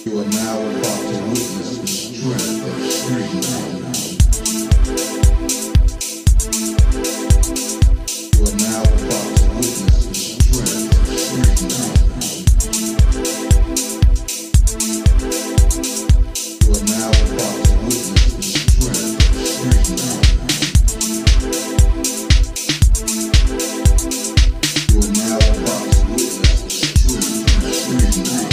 You are now about to witness the strength of street now. You are now about to witness the strength of street now. You are now about to witness the strength of street now. You are now about to witness the strength of street now.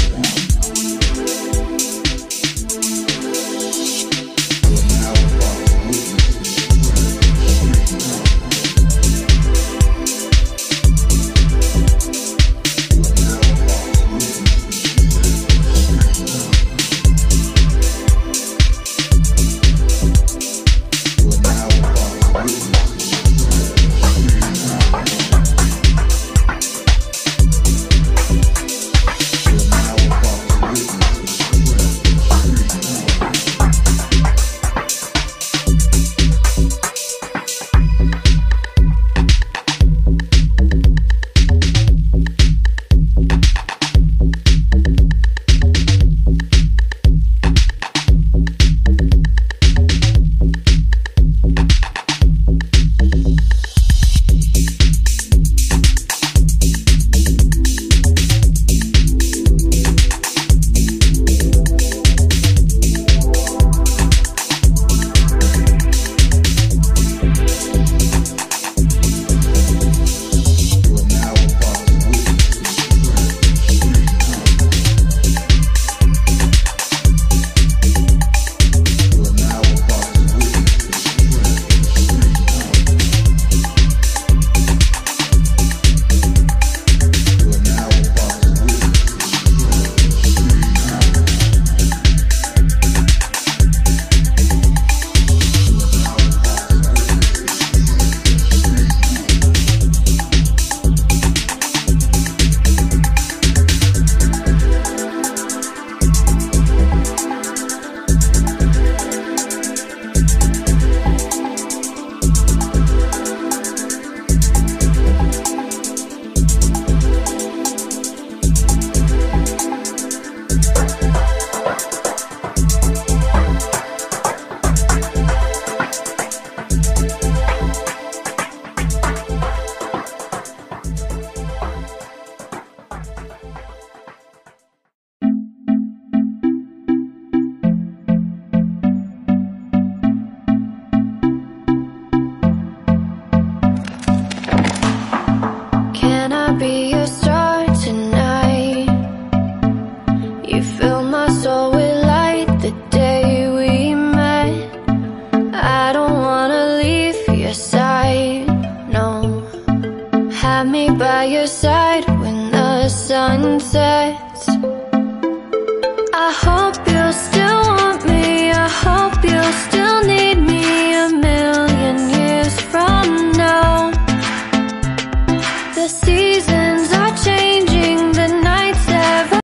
By your side when the sun sets.